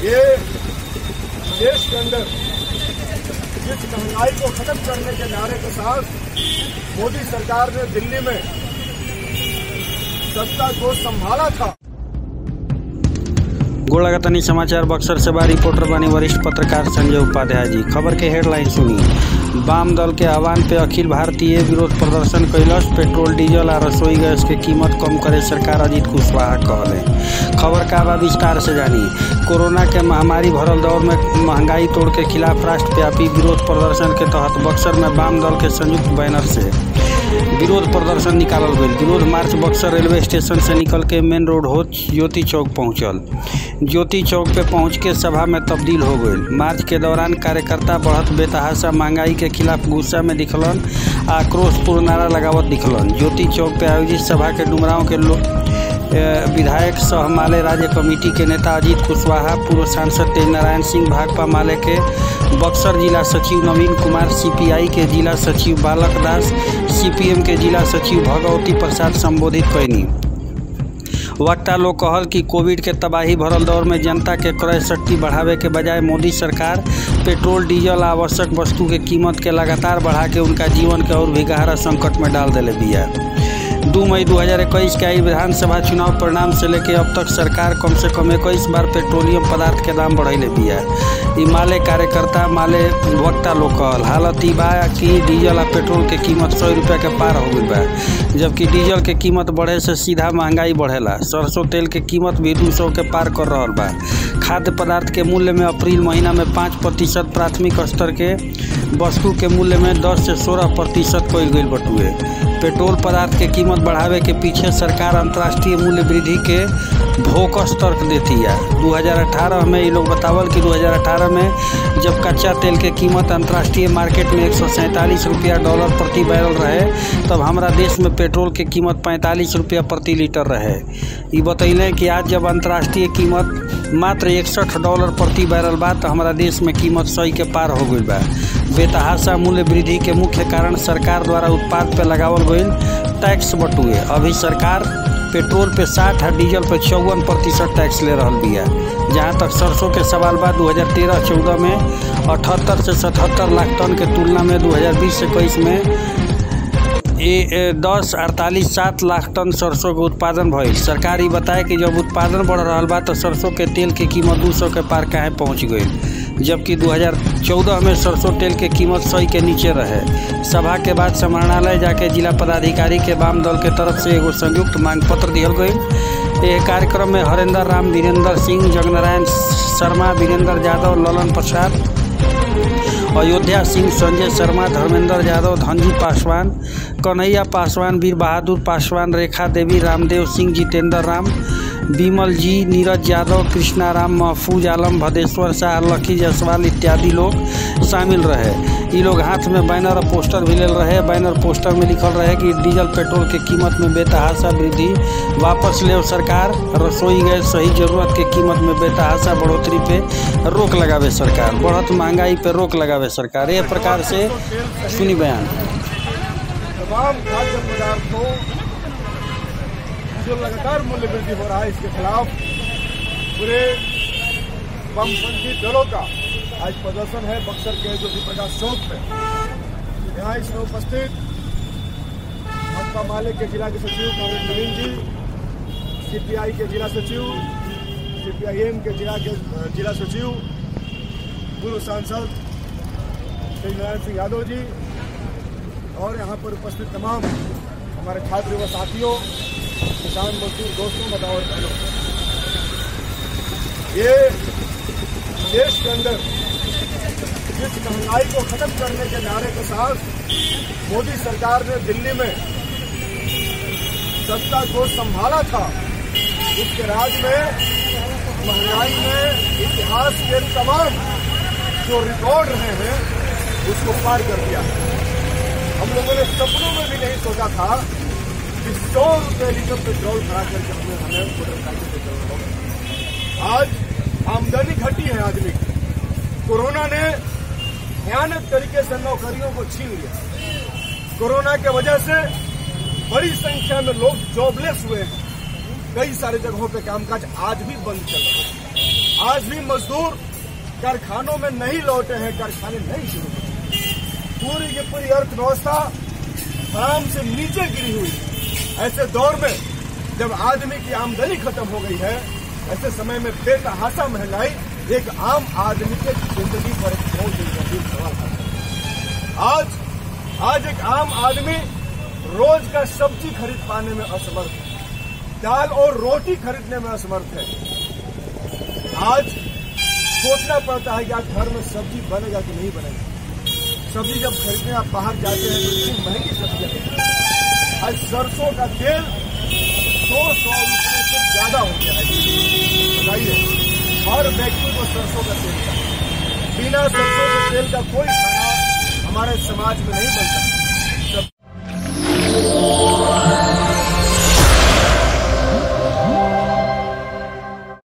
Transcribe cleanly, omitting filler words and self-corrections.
ये देश के अंदर जिस महंगाई को खत्म करने के नारे के साथ मोदी सरकार ने दिल्ली में सत्ता को संभाला था। गोलागतनी समाचार बक्सर से बा रिपोर्टर बनी वरिष्ठ पत्रकार संजय उपाध्याय जी। खबर के हेडलाइन सुनी। वाम दल के आह्वान पे अखिल भारतीय विरोध प्रदर्शन कैलस। पेट्रोल डीजल और रसोई गैस के कीमत कम करे सरकार, अजीत कुशवाहा कहले। खबर का बा विस्तार से जानी। कोरोना के महामारी भरल दौर में महंगाई तोड़ के खिलाफ राष्ट्रव्यापी विरोध प्रदर्शन के तहत बक्सर में वाम दल के संयुक्त बैनर से विरोध प्रदर्शन निकालल गई। विरोध मार्च बक्सर रेलवे स्टेशन से निकल के मेन रोड हो ज्योति चौक पहुंचल। ज्योति चौक पे पहुंच के सभा में तब्दील हो गई। मार्च के दौरान कार्यकर्ता बढ़त बेतहाशा महंगाई के खिलाफ गुस्सा में दिखलन, आक्रोशपूर्ण नारा लगावत दिखलन। ज्योति चौक पे आयोजित सभा के डुमरांव के विधायक सह माले राज्य कमेटी के नेता अजीत कुशवाहा, पूर्व सांसद तेज नारायण सिंह, भाकपा माले के बक्सर जिला सचिव नवीन कुमार, सीपीआई के जिला सचिव बालक दास, सीपीएम के जिला सचिव भगवती प्रसाद संबोधित कैनी। वक्ता लोग कहल कि कोविड के तबाही भरल दौर में जनता के क्रय शक्ति बढ़ावे के बजाय मोदी सरकार पेट्रोल डीजल आवश्यक वस्तु के कीमत के लगातार बढ़ा के उनका जीवन के और भी गहरा संकट में डाल दिले बिया। 2 मई 2021 के आई विधानसभा चुनाव परिणाम से लेके अब तक सरकार कम से कम 21 बार पेट्रोलियम पदार्थ के दाम बढ़ैले बिया। ई माले कार्यकर्ता माले वक्ता लोग कहल। हालत ई बा कि डीजल और पेट्रोल के कीमत 100 रुपया के पार हो गई बा, जबकि डीजल के कीमत बढ़े से सीधा महंगाई बढ़ेला। सरसों तेल के कीमत भी 200 के पार कर रहल बा। खाद्य पदार्थ के मूल्य में अप्रैल महीना में 5% प्राथमिक स्तर के वस्तु के मूल्य में 10 से 16% कइल गइल बटुए। पेट्रोल पदार्थ के कीमत बढ़ावे के पीछे सरकार अंतर्राष्ट्रीय मूल्य वृद्धि के भोकस तर्क देती है। 2018 में ये लोग बतावल कि 2018 में जब कच्चा तेल के कीमत अंतर्राष्ट्रीय मार्केट में 147 रुपया डॉलर प्रति बैरल रहे, तब हमारा देश में पेट्रोल के कीमत 45 रुपया प्रति लीटर रहे। ये बतैले कि आज जब अंतर्राष्ट्रीय कीमत मात्र $61 प्रति बैरल बा, तो हमारा देश में कीमत 100 के पार हो गई बा। बेतहाशा मूल्य वृद्धि के मुख्य कारण सरकार द्वारा उत्पाद पे लगावल गई टैक्स बटुए। अभी सरकार पेट्रोल पे 60 और डीजल पे 54% टैक्स ले रहल बिया। जहाँ तक सरसों के सवाल बा, 2013-14 में 78 से 77 लाख टन के तुलना में 2020-21 में 7 लाख टन सरसों के उत्पादन भइल। सरकार ये बताए कि जब उत्पादन बढ़ रहा बा तो सरसों के तेल के कीमत 200 के पार काहे पहुँच गई, जबकि 2014 में सरसों तेल के कीमत 100 के नीचे रहे। सभा के बाद समाहरणालय जाके जिला पदाधिकारी के वाम दल के तरफ से एगो संयुक्त मांग पत्र दिहल गई। यह कार्यक्रम में हरेंद्र राम, वीरेंद्र सिंह, जगनारायण शर्मा, वीरेंद्र यादव, ललन प्रसाद, अयोध्या सिंह, संजय शर्मा, धर्मेंद्र यादव, धनजी पासवान, कन्हैया पासवान, वीर बहादुर पासवान, रेखा देवी, रामदेव सिंह, जितेंद्र राम, विमल जी, नीरज यादव, कृष्णा राम, महफूज आलम, भदेश्वर शाह, लकी जायसवाल इत्यादि लोग शामिल रहे। ये लोग हाथ में बैनर और पोस्टर भी ले रहे। बैनर पोस्टर में लिखल रहे कि डीजल पेट्रोल के कीमत में बेतहाशा वृद्धि वापस ले सरकार, रसोई गैस सही जरूरत के कीमत में बेतहाशा बढ़ोतरी पे रोक लगावे सरकार, बढ़त महंगाई पे रोक लगावे सरकार। ये प्रकार से सुनी बयान। तमाम खाद्य पदार्थों जो लगातार मूल्य वृद्धि हो रहा है, इसके खिलाफ पूरे वामपंथी दलों का आज प्रदर्शन है बक्सर के ज्योति प्रकाश चौक पे। यहाँ इसमें उपस्थित भाकपा माले के जिला के सचिव नवीन जी, सीपीआई के जिला सचिव, सीपीआईएम के जिला सचिव, पूर्व सांसद तेज नारायण सिंह यादव जी, और यहाँ पर उपस्थित तमाम हमारे छात्र युवा साथियों, किसान मजदूर दोस्तों, बताओ बहनों, ये देश के अंदर जिस महंगाई को खत्म करने के नारे के साथ मोदी सरकार ने दिल्ली में सत्ता को संभाला था, उसके राज में महंगाई में इतिहास के तमाम जो रिकॉर्ड रहे हैं उसको पार कर दिया। हम लोगों ने सपनों में भी नहीं सोचा था कि 100 रुपये लीटर पेट्रोल भरा करके हमें मोटरसाइकिल पे चलना होगा। आज आमदनी घटी है आदमी की। कोरोना ने भयानक तरीके से नौकरियों को छीन लिया। कोरोना के वजह से बड़ी संख्या में लोग जॉबलेस हुए हैं। कई सारे जगहों पे कामकाज आज भी बंद चल रहा है। आज भी मजदूर कारखानों में नहीं लौटे हैं, कारखाने नहीं शुरू हुए। पूरी की पूरी अर्थव्यवस्था आराम से नीचे गिरी हुई है। ऐसे दौर में जब आदमी की आमदनी खत्म हो गई है, ऐसे समय में बेतहाशा महंगाई एक आम आदमी के जिंदगी पर एक बहुत ही गंभीर सवाल है। आज एक आम आदमी रोज का सब्जी खरीद पाने में असमर्थ है, दाल और रोटी खरीदने में असमर्थ है। आज सोचना पड़ता है कि आज घर में सब्जी बनेगा कि नहीं बनेगा। सब्जी जब खरीदने आप बाहर जाते हैं तो इतनी महंगी सब्जी है। आज सरसों का तेल 200 रुपये से ज्यादा हो गया है। बताइए, हर व्यक्ति को सरसों का तेल चाहिए। बिना सरसों के तेल का कोई खाना हमारे समाज में नहीं बन सकता।